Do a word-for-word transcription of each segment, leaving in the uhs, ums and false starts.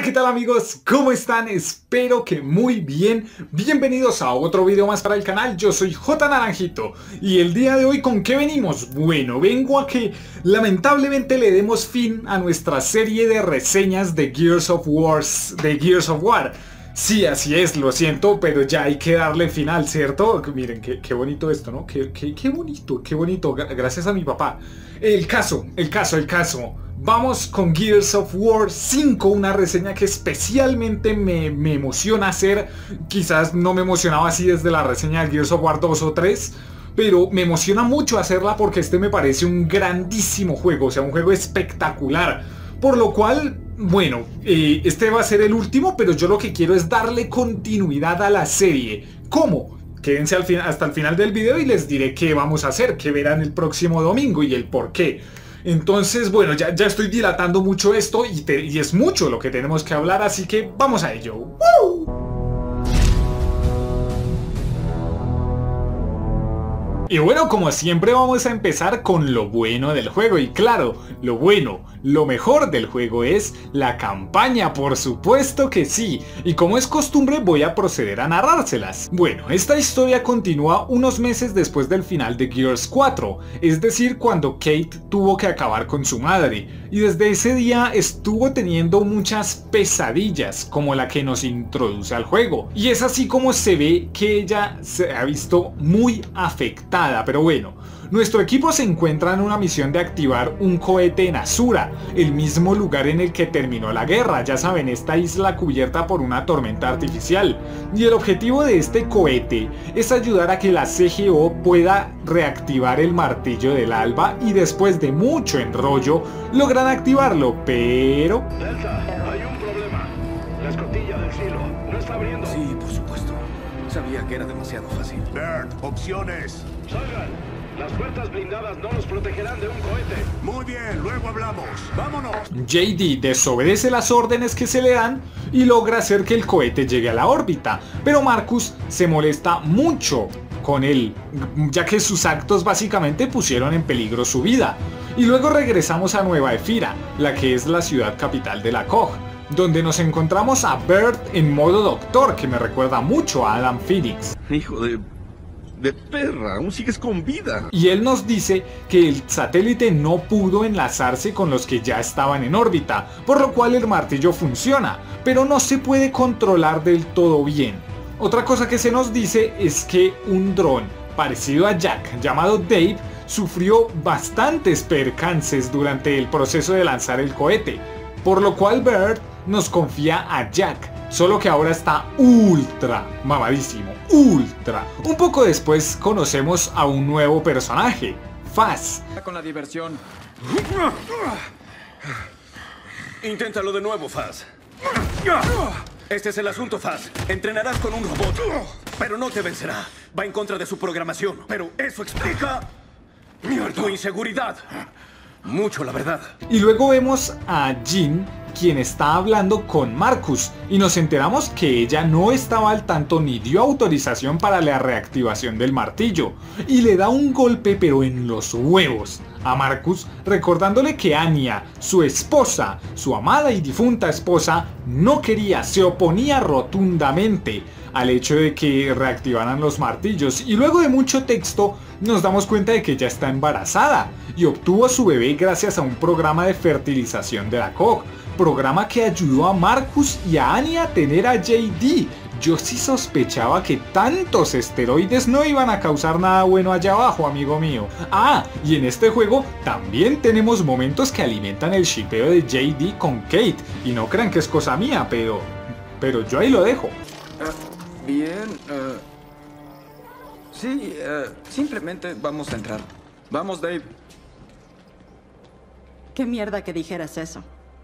¿qué tal amigos? ¿Cómo están? Espero que muy bien. Bienvenidos a otro video más para el canal. Yo soy J Naranjito y el día de hoy ¿con qué venimos? Bueno, vengo a que lamentablemente le demos fin a nuestra serie de reseñas de Gears of War, de Gears of War. Sí, así es, lo siento, pero ya hay que darle final, ¿cierto? Miren, qué, qué bonito esto, ¿no? Qué, qué, qué bonito, qué bonito, gracias a mi papá. El caso, el caso, el caso. Vamos con Gears of War cinco, una reseña que especialmente me, me emociona hacer. Quizás no me emocionaba así desde la reseña de Gears of War dos o tres, pero me emociona mucho hacerla porque este me parece un grandísimo juego, o sea, un juego espectacular. Por lo cual, bueno, eh, este va a ser el último, pero yo lo que quiero es darle continuidad a la serie. ¿Cómo? Quédense al fin, hasta el final del video y les diré qué vamos a hacer, qué verán el próximo domingo y el por qué. Entonces, bueno, ya, ya estoy dilatando mucho esto y, te, y es mucho lo que tenemos que hablar, así que vamos a ello. ¡Woo! Y bueno, como siempre vamos a empezar con lo bueno del juego. Y claro, lo bueno, lo mejor del juego es la campaña, por supuesto que sí. Y como es costumbre voy a proceder a narrárselas. Bueno, esta historia continúa unos meses después del final de Gears cuatro. Es decir, cuando Kate tuvo que acabar con su madre. Y desde ese día estuvo teniendo muchas pesadillas, como la que nos introduce al juego. Y es así como se ve que ella se ha visto muy afectada. Pero bueno, nuestro equipo se encuentra en una misión de activar un cohete en Azura, el mismo lugar en el que terminó la guerra, ya saben, esta isla cubierta por una tormenta artificial. Y el objetivo de este cohete es ayudar a que la C G O pueda reactivar el martillo del alba y después de mucho enrollo logran activarlo, pero... Delta, hay un problema. La escotilla del silo no está abriendo. Sí, por supuesto. Sabía que era demasiado fácil. Bert, opciones. Salgan. Las puertas blindadas no nos protegerán de un cohete. Muy bien, luego hablamos. ¡Vámonos! J D desobedece las órdenes que se le dan y logra hacer que el cohete llegue a la órbita, pero Marcus se molesta mucho con él, ya que sus actos básicamente pusieron en peligro su vida. Y luego regresamos a Nueva Efira, la que es la ciudad capital de la C O G, donde nos encontramos a Bert en modo doctor, que me recuerda mucho a Alan Phoenix. Hijo de... de perra, aún sigues con vida. Y él nos dice que el satélite no pudo enlazarse con los que ya estaban en órbita, por lo cual el martillo funciona, pero no se puede controlar del todo bien. Otra cosa que se nos dice es que un dron parecido a Jack, llamado Dave, sufrió bastantes percances durante el proceso de lanzar el cohete, por lo cual Bert nos confía a Jack, solo que ahora está ultra mamadísimo, ultra. Un poco después conocemos a un nuevo personaje, Faz. Con la diversión. Inténtalo de nuevo, Faz. Este es el asunto, Faz. Entrenarás con un robot, pero no te vencerá. Va en contra de su programación, pero eso explica tu inseguridad. Mucho, la verdad. Y luego vemos a Jean, quien está hablando con Marcus, y nos enteramos que ella no estaba al tanto ni dio autorización para la reactivación del martillo, y le da un golpe pero en los huevos a Marcus, recordándole que Anya, su esposa, su amada y difunta esposa, no quería, se oponía rotundamente al hecho de que reactivaran los martillos. Y luego de mucho texto nos damos cuenta de que ella está embarazada y obtuvo a su bebé gracias a un programa de fertilización de la C O G, programa que ayudó a Marcus y a Anya a tener a J D. Yo sí sospechaba que tantos esteroides no iban a causar nada bueno allá abajo, amigo mío. Ah, y en este juego también tenemos momentos que alimentan el shipeo de J D con Kate, y no crean que es cosa mía, pero... pero yo ahí lo dejo. Uh, bien, uh, sí, uh, simplemente vamos a entrar. Vamos, Dave. Qué mierda que dijeras eso.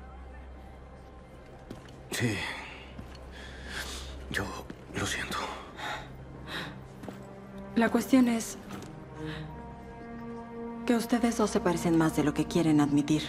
Sí. Yo lo siento. La cuestión es que ustedes dos se parecen más de lo que quieren admitir.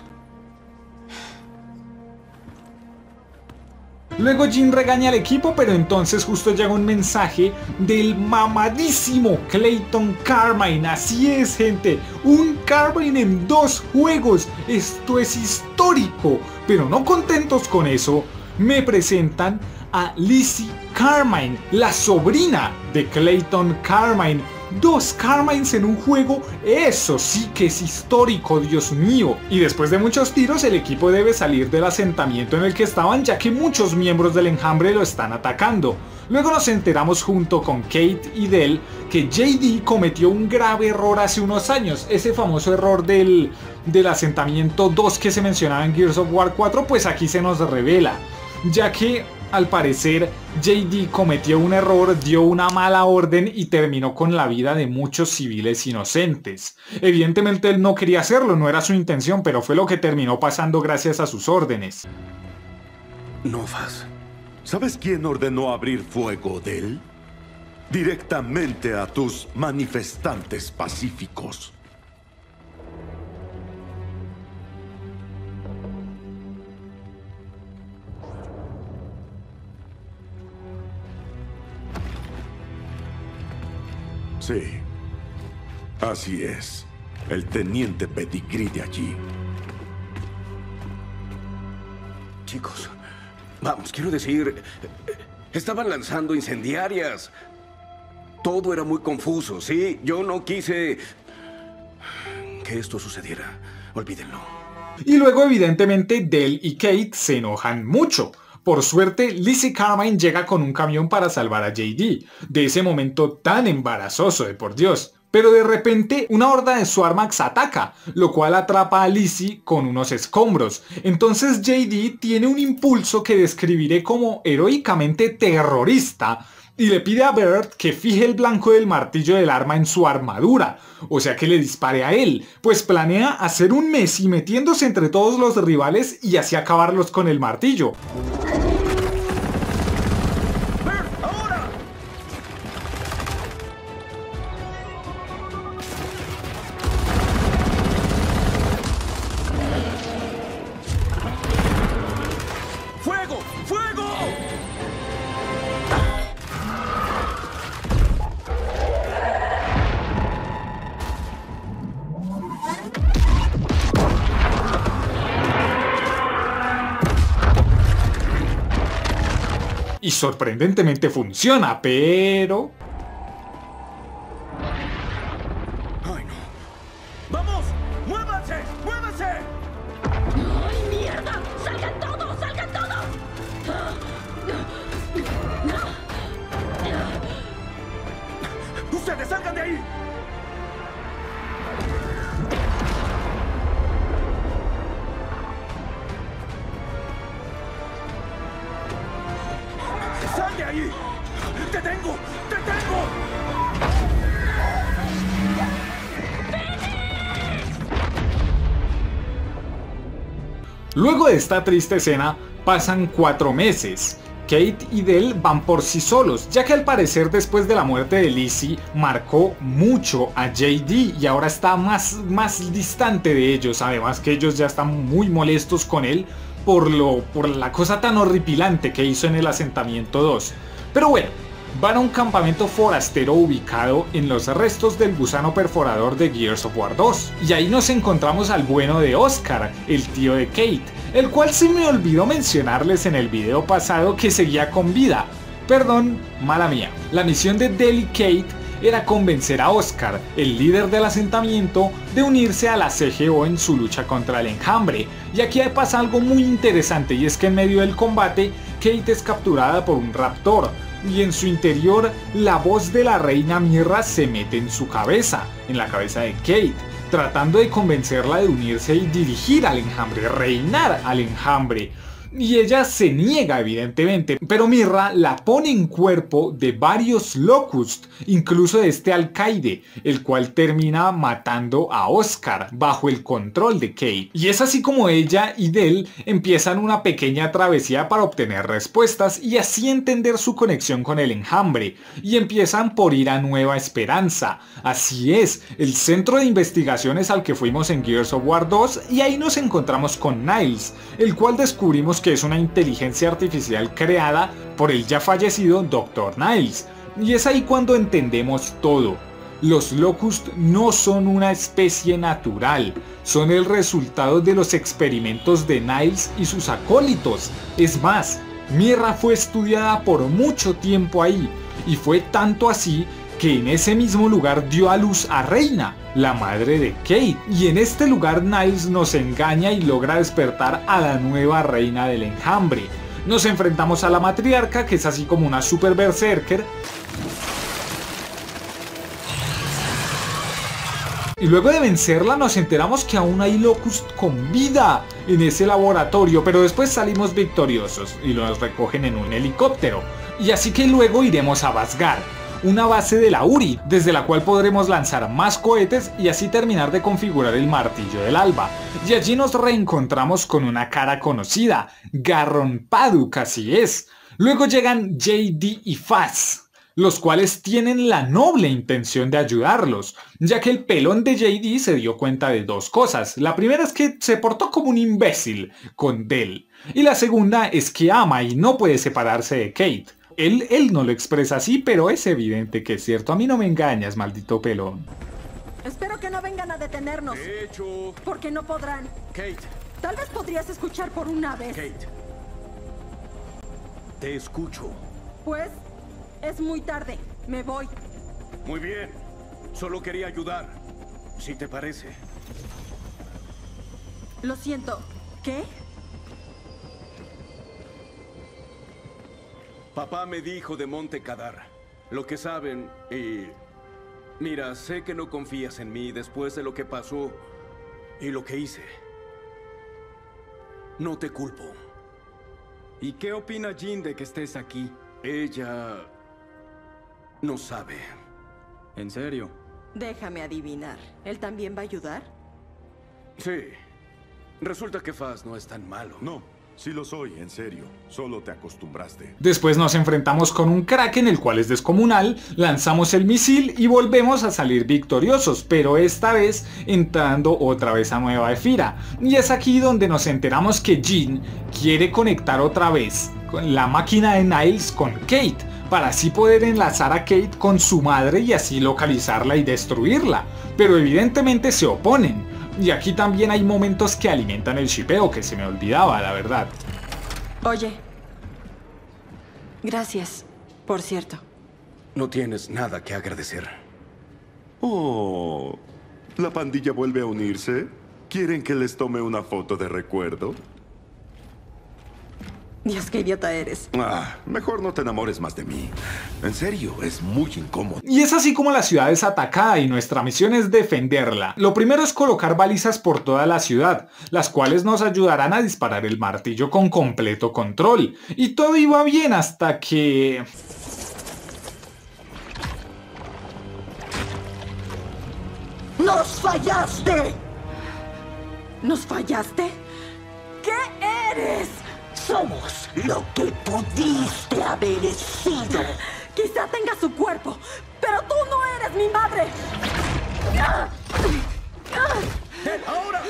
Luego Jean regaña al equipo, pero entonces justo llega un mensaje del mamadísimo Clayton Carmine. Así es, gente, un Carmine en dos juegos. Esto es histórico. Pero no contentos con eso, me presentan a Lizzie Carmine, la sobrina de Clayton Carmine. Dos Carmines en un juego, eso sí que es histórico, Dios mío. Y después de muchos tiros, el equipo debe salir del asentamiento en el que estaban, ya que muchos miembros del enjambre lo están atacando. Luego nos enteramos junto con Kate y Del que J D cometió un grave error hace unos años, ese famoso error del, del asentamiento dos que se mencionaba en Gears of War cuatro, pues aquí se nos revela, ya que al parecer J D cometió un error, dio una mala orden y terminó con la vida de muchos civiles inocentes. Evidentemente él no quería hacerlo, no era su intención, pero fue lo que terminó pasando gracias a sus órdenes. No, Faz. ¿Sabes quién ordenó abrir fuego de él? Directamente a tus manifestantes pacíficos. Sí, así es. El teniente Pedigrí de allí. Chicos, vamos, quiero decir, estaban lanzando incendiarias. Todo era muy confuso, ¿sí? Yo no quise que esto sucediera. Olvídenlo. Y luego evidentemente Del y Kate se enojan mucho. Por suerte, Lizzie Carmine llega con un camión para salvar a J D, de ese momento tan embarazoso, de por Dios. Pero de repente, una horda de Swarmax ataca, lo cual atrapa a Lizzie con unos escombros. Entonces J D tiene un impulso que describiré como heroicamente terrorista, y le pide a Bert que fije el blanco del martillo del arma en su armadura, o sea que le dispare a él, pues planea hacer un Messi metiéndose entre todos los rivales y así acabarlos con el martillo. ¡Bert, ahora! ¡Fuego! ¡Fuego! Y sorprendentemente funciona, pero... ¡Ay, no! ¡Vamos! ¡Muévanse! ¡Muévanse! ¡Ay, mierda! ¡Salgan todos! ¡Salgan todos! ¡Ustedes salgan de ahí! ¡Sal de ahí! ¡Te tengo! ¡Te tengo! Luego de esta triste escena, pasan cuatro meses. Kate y Del van por sí solos, ya que al parecer después de la muerte de Lizzie marcó mucho a J D y ahora está más, más distante de ellos, además que ellos ya están muy molestos con él por, lo, por la cosa tan horripilante que hizo en el asentamiento dos. Pero bueno, van a un campamento forastero ubicado en los restos del gusano perforador de Gears of War dos. Y ahí nos encontramos al bueno de Oscar, el tío de Kate, el cual se me olvidó mencionarles en el video pasado que seguía con vida. Perdón, mala mía. La misión de Del y Kate era convencer a Oscar, el líder del asentamiento, de unirse a la C G O en su lucha contra el enjambre. Y aquí pasa algo muy interesante, y es que en medio del combate, Kate es capturada por un raptor, y en su interior la voz de la reina Mirra se mete en su cabeza, en la cabeza de Kate, tratando de convencerla de unirse y dirigir al enjambre, reinar al enjambre. Y ella se niega evidentemente, pero Mirra la pone en cuerpo de varios Locust, incluso de este alcaide, el cual termina matando a Oscar bajo el control de Kate. Y es así como ella y Del empiezan una pequeña travesía para obtener respuestas y así entender su conexión con el enjambre, y empiezan por ir a Nueva Esperanza. Así es, el centro de investigaciones al que fuimos en Gears of War dos, y ahí nos encontramos con Niles, el cual descubrimos que es una inteligencia artificial creada por el ya fallecido doctor Niles. Y es ahí cuando entendemos todo. Los Locust no son una especie natural, son el resultado de los experimentos de Niles y sus acólitos. Es más, Myrrah fue estudiada por mucho tiempo ahí, y fue tanto así que en ese mismo lugar dio a luz a Reina, la madre de Kate, y en este lugar Niles nos engaña y logra despertar a la nueva reina del enjambre. Nos enfrentamos a la matriarca, que es así como una super berserker, y luego de vencerla nos enteramos que aún hay Locust con vida en ese laboratorio, pero después salimos victoriosos y los recogen en un helicóptero. Y así que luego iremos a Basgar, una base de la U R I, desde la cual podremos lanzar más cohetes y así terminar de configurar el martillo del alba. Y allí nos reencontramos con una cara conocida, Garron Padu, así es. Luego llegan J D y Faz, los cuales tienen la noble intención de ayudarlos, ya que el pelón de J D se dio cuenta de dos cosas. La primera es que se portó como un imbécil con Del, y la segunda es que ama y no puede separarse de Kate. Él, él no lo expresa así, pero es evidente que es cierto. A mí no me engañas, maldito pelón. Espero que no vengan a detenernos. De hecho... Porque no podrán. Kate. Tal vez podrías escuchar por una vez. Kate. Te escucho. Pues, es muy tarde. Me voy. Muy bien. Solo quería ayudar. Si te parece. Lo siento. ¿Qué? Papá me dijo de Monte Kadar lo que saben y... Mira, sé que no confías en mí después de lo que pasó y lo que hice. No te culpo. ¿Y qué opina Jean de que estés aquí? Ella... no sabe. ¿En serio? Déjame adivinar. ¿Él también va a ayudar? Sí. Resulta que Faz no es tan malo. No, sí lo soy, en serio. Solo te acostumbraste. Después nos enfrentamos con un Kraken, el cual es descomunal, lanzamos el misil y volvemos a salir victoriosos, pero esta vez entrando otra vez a Nueva Efira. Y es aquí donde nos enteramos que Jean quiere conectar otra vez con la máquina de Niles con Kate, para así poder enlazar a Kate con su madre y así localizarla y destruirla. Pero evidentemente se oponen. Y aquí también hay momentos que alimentan el shipeo, que se me olvidaba, la verdad. Oye. Gracias, por cierto. No tienes nada que agradecer. Oh, ¿la pandilla vuelve a unirse? ¿Quieren que les tome una foto de recuerdo? Dios, qué idiota eres. Ah, mejor no te enamores más de mí. En serio, es muy incómodo. Y es así como la ciudad es atacada y nuestra misión es defenderla. Lo primero es colocar balizas por toda la ciudad, las cuales nos ayudarán a disparar el martillo con completo control. Y todo iba bien hasta que... ¡Nos fallaste! ¿Nos fallaste? ¿Qué eres? Somos lo que pudiste haber sido. Quizá tenga su cuerpo, pero tú no eres mi madre. ¡Ahora!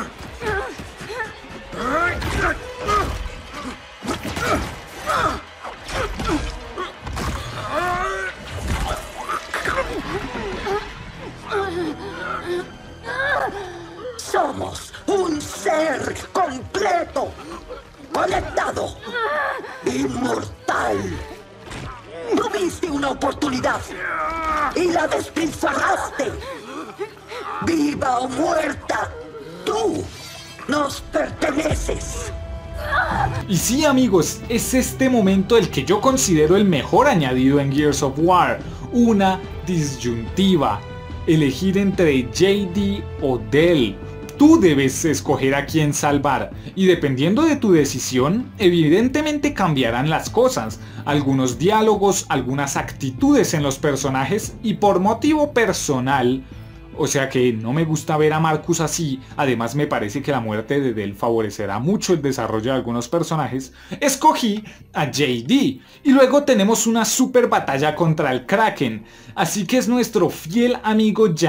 Somos un ser completo, conectado, inmortal. Tuviste una oportunidad y la despilfarraste. Viva o muerta, tú nos perteneces. Y sí, amigos, es este momento el que yo considero el mejor añadido en Gears of War. Una disyuntiva. Elegir entre J D o Del. Tú debes escoger a quién salvar, y dependiendo de tu decisión, evidentemente cambiarán las cosas, algunos diálogos, algunas actitudes en los personajes, y por motivo personal, o sea que no me gusta ver a Marcus así, además me parece que la muerte de Del favorecerá mucho el desarrollo de algunos personajes, escogí a J D, y luego tenemos una super batalla contra el Kraken, así que es nuestro fiel amigo Jack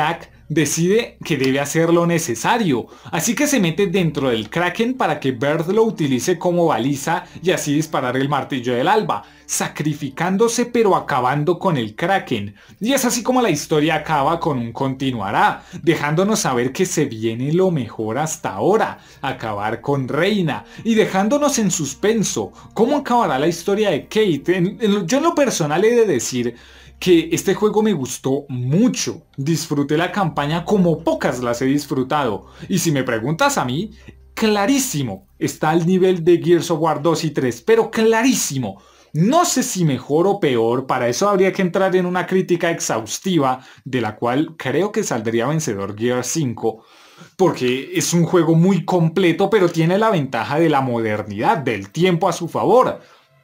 decide que debe hacer lo necesario, así que se mete dentro del Kraken para que Baird lo utilice como baliza y así disparar el martillo del alba, sacrificándose pero acabando con el Kraken. Y es así como la historia acaba con un continuará, dejándonos saber que se viene lo mejor hasta ahora, acabar con Reina, y dejándonos en suspenso cómo acabará la historia de Kate. En, en, yo en lo personal he de decir que este juego me gustó mucho, disfruté la campaña como pocas las he disfrutado, y si me preguntas a mí, clarísimo, está al nivel de Gears of War dos y tres, pero clarísimo. No sé si mejor o peor, para eso habría que entrar en una crítica exhaustiva, de la cual creo que saldría vencedor Gears cinco, porque es un juego muy completo, pero tiene la ventaja de la modernidad, del tiempo a su favor.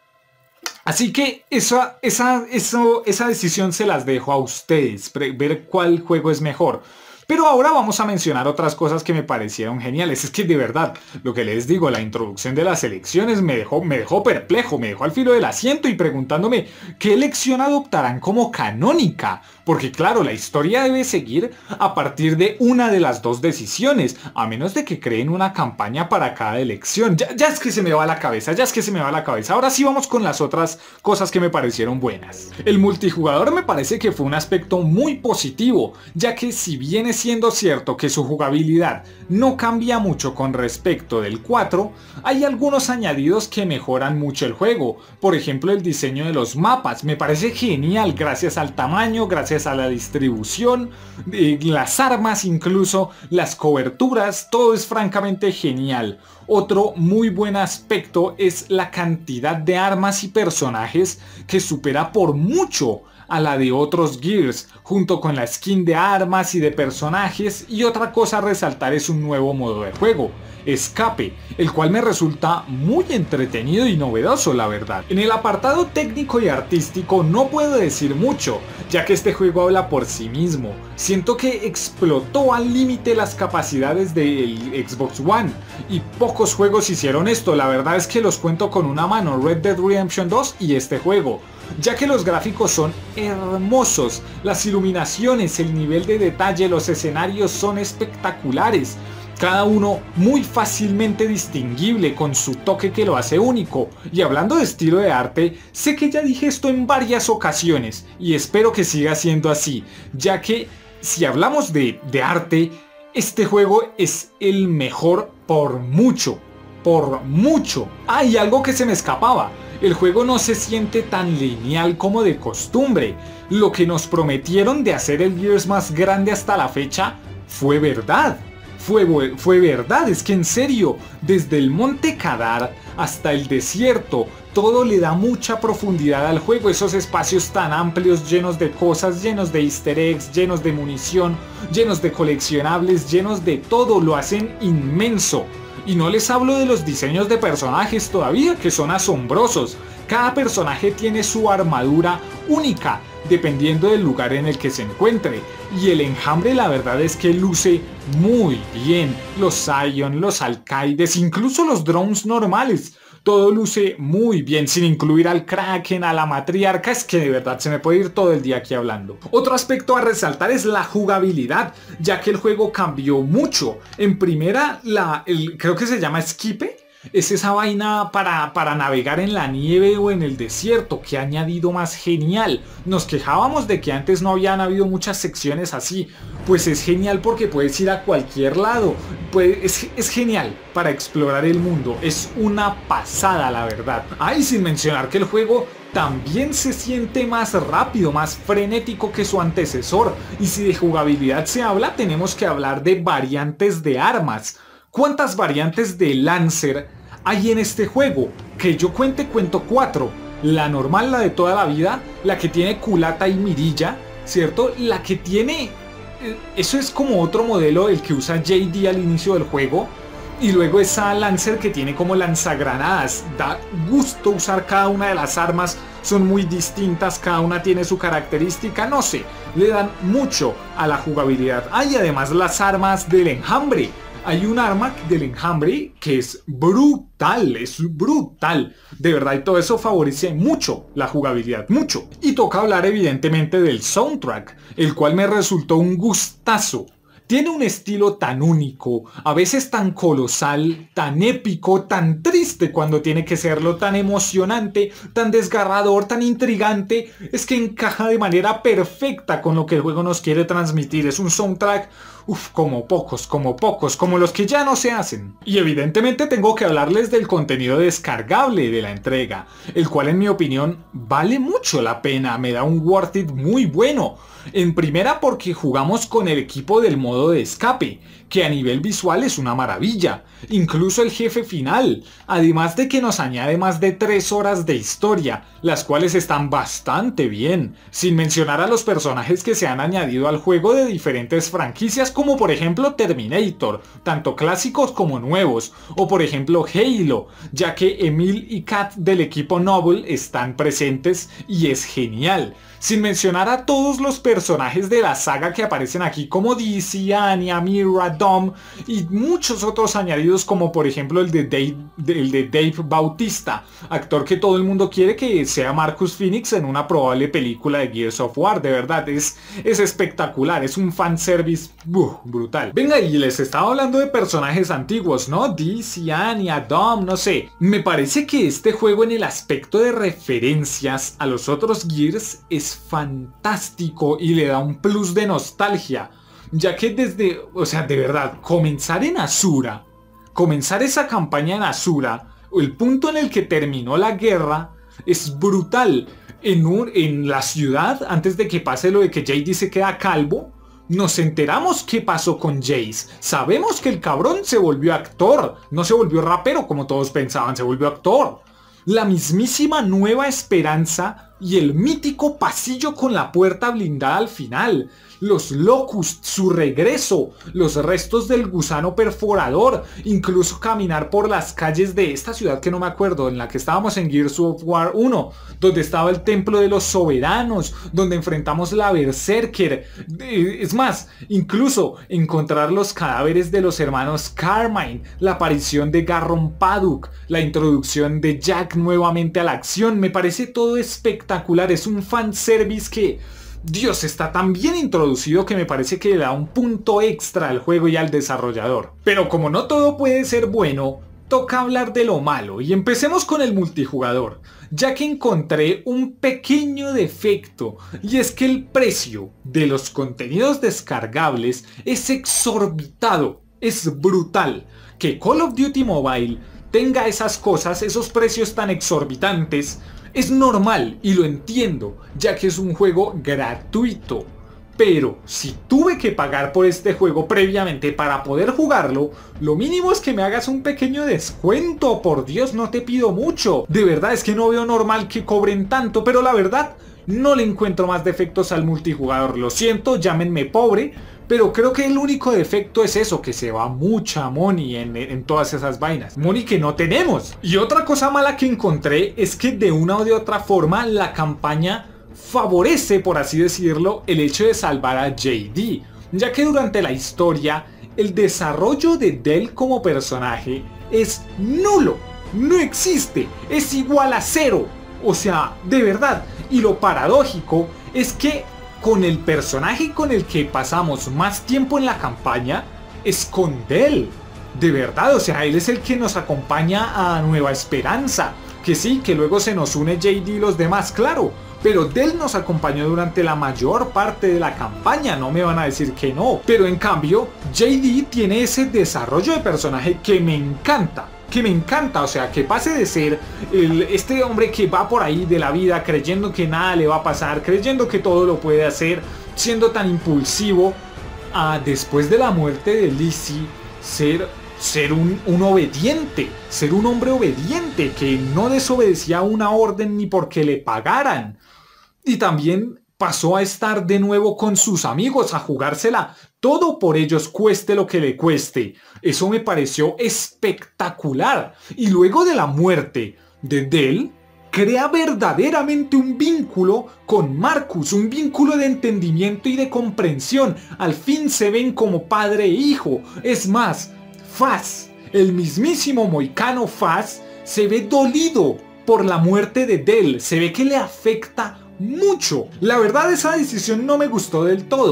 Así que esa, esa, eso, esa decisión se las dejo a ustedes, ver cuál juego es mejor. Pero ahora vamos a mencionar otras cosas que me parecieron geniales. Es que de verdad, lo que les digo, la introducción de las elecciones me dejó, me dejó perplejo, me dejó al filo del asiento y preguntándome qué elección adoptarán como canónica. Porque claro, la historia debe seguir a partir de una de las dos decisiones, a menos de que creen una campaña para cada elección. Ya, ya es que se me va la cabeza, ya es que se me va la cabeza. Ahora sí vamos con las otras cosas que me parecieron buenas. El multijugador me parece que fue un aspecto muy positivo, ya que si bien es siendo cierto que su jugabilidad no cambia mucho con respecto del cuatro, hay algunos añadidos que mejoran mucho el juego. Por ejemplo, el diseño de los mapas me parece genial gracias al tamaño, gracias a la distribución, eh, las armas, incluso las coberturas, todo es francamente genial. Otro muy buen aspecto es la cantidad de armas y personajes que supera por mucho a la de otros Gears, junto con la skin de armas y de personajes. Y otra cosa a resaltar es un nuevo modo de juego, Escape, el cual me resulta muy entretenido y novedoso, la verdad. En el apartado técnico y artístico no puedo decir mucho, ya que este juego habla por sí mismo. Siento que explotó al límite las capacidades del Xbox One, y pocos juegos hicieron esto. La verdad es que los cuento con una mano, Red Dead Redemption dos y este juego, ya que los gráficos son hermosos, las iluminaciones, el nivel de detalle, los escenarios son espectaculares, cada uno muy fácilmente distinguible con su toque que lo hace único. Y hablando de estilo de arte, sé que ya dije esto en varias ocasiones y espero que siga siendo así, ya que si hablamos de, de arte, este juego es el mejor por mucho, por mucho. Ah, y algo que se me escapaba, el juego no se siente tan lineal como de costumbre. Lo que nos prometieron de hacer el Gears más grande hasta la fecha fue verdad. Fue, fue verdad, es que en serio, desde el Monte Kadar hasta el desierto, todo le da mucha profundidad al juego. Esos espacios tan amplios, llenos de cosas, llenos de easter eggs, llenos de munición, llenos de coleccionables, llenos de todo, lo hacen inmenso. Y no les hablo de los diseños de personajes todavía, que son asombrosos. Cada personaje tiene su armadura única, dependiendo del lugar en el que se encuentre. Y el enjambre, la verdad es que luce muy bien. Los Scion, los alcaides, incluso los drones normales. Todo luce muy bien, sin incluir al Kraken, a la matriarca. Es que de verdad se me puede ir todo el día aquí hablando. Otro aspecto a resaltar es la jugabilidad, ya que el juego cambió mucho. En primera, la, el, creo que se llama Escape. Es esa vaina para, para navegar en la nieve o en el desierto, que ha añadido más genial. Nos quejábamos de que antes no habían habido muchas secciones así. Pues es genial porque puedes ir a cualquier lado. Pues es, es genial para explorar el mundo. Es una pasada, la verdad. Ah, y sin mencionar que el juego también se siente más rápido, más frenético que su antecesor. Y si de jugabilidad se habla, tenemos que hablar de variantes de armas. ¿Cuántas variantes de Lancer hay en este juego? Que yo cuente, cuento cuatro. La normal, la de toda la vida, la que tiene culata y mirilla, ¿cierto? La que tiene... Eso es como otro modelo, el que usa J D al inicio del juego. Y luego esa Lancer que tiene como lanzagranadas. Da gusto usar cada una de las armas, son muy distintas, cada una tiene su característica, no sé. Le dan mucho a la jugabilidad. Ah, y además las armas del enjambre. Hay un arma del enjambre que es brutal, es brutal. De verdad, y todo eso favorece mucho la jugabilidad, mucho. Y toca hablar evidentemente del soundtrack, el cual me resultó un gustazo Tiene un estilo tan único, a veces tan colosal, tan épico, tan triste cuando tiene que serlo, tan emocionante, tan desgarrador, tan intrigante. Es que encaja de manera perfecta con lo que el juego nos quiere transmitir. Es un soundtrack, uff, como pocos, como pocos, como los que ya no se hacen. Y evidentemente tengo que hablarles del contenido descargable de la entrega, el cual en mi opinión vale mucho la pena, me da un worth it muy bueno. En primera porque jugamos con el equipo del modo de escape, que a nivel visual es una maravilla, incluso el jefe final, además de que nos añade más de tres horas de historia, las cuales están bastante bien, sin mencionar a los personajes que se han añadido al juego de diferentes franquicias como por ejemplo Terminator, tanto clásicos como nuevos, o por ejemplo Halo, ya que Emil y Kat del equipo Noble están presentes y es genial. Sin mencionar a todos los personajes de la saga que aparecen aquí como Dizzy, Anya, Mira, Dom y muchos otros añadidos como por ejemplo el de, Dave, el de Dave Bautista, actor que todo el mundo quiere que sea Marcus Phoenix en una probable película de Gears of War. De verdad, es, es espectacular, es un fanservice uh, brutal. Venga, y les estaba hablando de personajes antiguos, ¿no? Dizzy, Anya, Dom, no sé. Me parece que este juego en el aspecto de referencias a los otros Gears es fantástico y le da un plus de nostalgia, ya que desde, o sea, de verdad, comenzar en Asura, comenzar esa campaña en Asura, el punto en el que terminó la guerra, es brutal. En, un, en la ciudad, antes de que pase lo de que J D se queda calvo, nos enteramos qué pasó con Jace. Sabemos que el cabrón se volvió actor, no se volvió rapero como todos pensaban, se volvió actor. La mismísima Nueva Esperanza y el mítico pasillo con la puerta blindada al final, los Locust, su regreso, los restos del gusano perforador, incluso caminar por las calles de esta ciudad que no me acuerdo, en la que estábamos en Gears of War uno, donde estaba el templo de los soberanos, donde enfrentamos la Berserker. Es más, incluso encontrar los cadáveres de los hermanos Carmine, la aparición de Garron Paduk, la introducción de Jack nuevamente a la acción, me parece todo espectacular. Es un fanservice que, Dios, está tan bien introducido que me parece que le da un punto extra al juego y al desarrollador. Pero como no todo puede ser bueno, toca hablar de lo malo y empecemos con el multijugador, ya que encontré un pequeño defecto, y es que el precio de los contenidos descargables es exorbitado, es brutal. Que Call of Duty Mobile tenga esas cosas, esos precios tan exorbitantes, es normal y lo entiendo, ya que es un juego gratuito. Pero si tuve que pagar por este juego previamente para poder jugarlo, lo mínimo es que me hagas un pequeño descuento. Por Dios, no te pido mucho. De verdad es que no veo normal que cobren tanto, pero la verdad no le encuentro más defectos al multijugador. Lo siento, llámenme pobre, pero creo que el único defecto es eso, que se va mucha money en, en todas esas vainas. Money que no tenemos. Y otra cosa mala que encontré es que de una o de otra forma la campaña favorece, por así decirlo, el hecho de salvar a J D, ya que durante la historia el desarrollo de Dell como personaje es nulo, no existe, es igual a cero. O sea, de verdad. Y lo paradójico es que con el personaje con el que pasamos más tiempo en la campaña es con Dell. De verdad, o sea, él es el que nos acompaña a Nueva Esperanza. Que sí, que luego se nos une J D y los demás, claro. Pero Dell nos acompañó durante la mayor parte de la campaña, no me van a decir que no. Pero en cambio, J D tiene ese desarrollo de personaje que me encanta. Que me encanta, o sea, que pase de ser el, este hombre que va por ahí de la vida creyendo que nada le va a pasar, creyendo que todo lo puede hacer, siendo tan impulsivo, a después de la muerte de Lizzie, ser, ser un, un obediente, ser un hombre obediente, que no desobedecía una orden ni porque le pagaran. Y también pasó a estar de nuevo con sus amigos, a jugársela todo por ellos, cueste lo que le cueste. Eso me pareció espectacular. Y luego de la muerte de Dell, crea verdaderamente un vínculo con Marcus, un vínculo de entendimiento y de comprensión. Al fin se ven como padre e hijo. Es más, Faz, el mismísimo moicano Faz, se ve dolido por la muerte de Dell. Se ve que le afecta mucho. La verdad, esa decisión no me gustó del todo.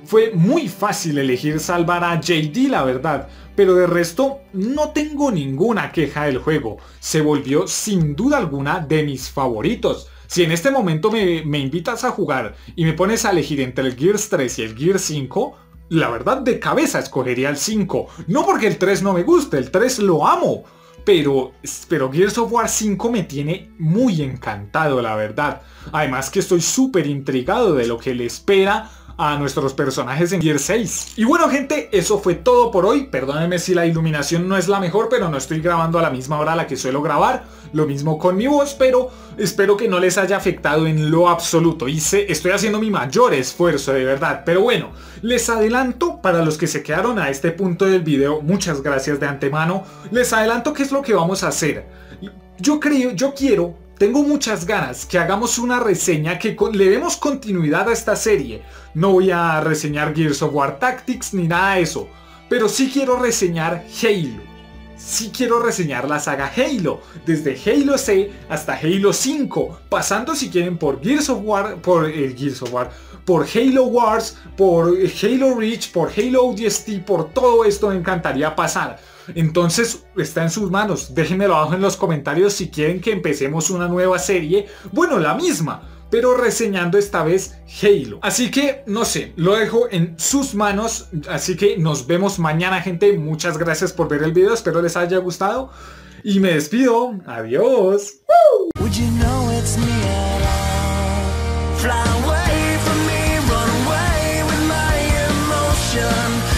fue muy fácil elegir salvar a J D, la verdad, pero de resto no tengo ninguna queja del juego. Se volvió sin duda alguna de mis favoritos. Si en este momento me, me invitas a jugar y me pones a elegir entre el Gears tres y el Gears cinco, la verdad de cabeza escogería el cinco. No porque el tres no me guste, el tres lo amo. Pero, pero Gears of War cinco me tiene muy encantado, la verdad. Además que estoy súper intrigado de lo que le espera a nuestros personajes en Gears seis. Y bueno gente, eso fue todo por hoy. Perdónenme si la iluminación no es la mejor, pero no estoy grabando a la misma hora a la que suelo grabar. Lo mismo con mi voz, pero espero que no les haya afectado en lo absoluto. Hice, estoy haciendo mi mayor esfuerzo, de verdad. Pero bueno, les adelanto, para los que se quedaron a este punto del video, muchas gracias de antemano. Les adelanto qué es lo que vamos a hacer. Yo creo, yo quiero... Tengo muchas ganas que hagamos una reseña que le demos continuidad a esta serie. No voy a reseñar Gears of War Tactics ni nada de eso, pero sí quiero reseñar Halo. Sí quiero reseñar la saga Halo, desde Halo C hasta Halo cinco, pasando si quieren por Gears of War, por el eh, Gears of War, por Halo Wars, por Halo Reach, por Halo O D S T, por todo esto me encantaría pasar. Entonces está en sus manos, déjenmelo abajo en los comentarios si quieren que empecemos una nueva serie, bueno, la misma, pero reseñando esta vez Halo. Así que, no sé, lo dejo en sus manos, así que nos vemos mañana gente, muchas gracias por ver el video, espero les haya gustado y me despido, adiós. Fly away from me, run away with my emotion.